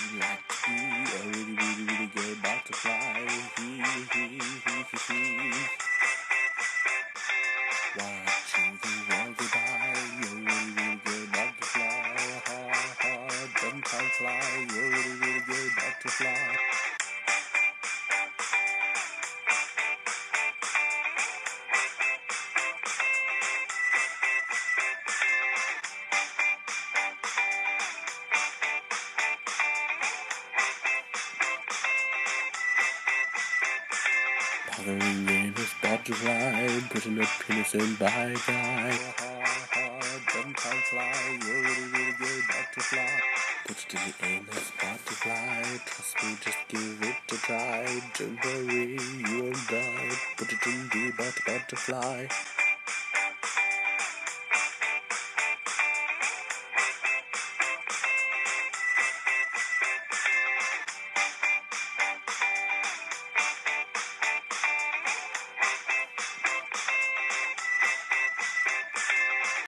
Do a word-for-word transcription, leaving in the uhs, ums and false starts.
like to be a really, really, really good butterfly. He, he, he, he, he. Watching the world go by, you're a really, really good butterfly. Ha, ha, don't time fly, you're a really, really good butterfly. Hovering in his butterfly, putting a penis in by guy. Ha ha ha, dumb time fly, you're a really, really good butterfly. Put it in the anus butterfly, trust me, just give it a try. Don't worry, you won't die. Put it in the butt butterfly.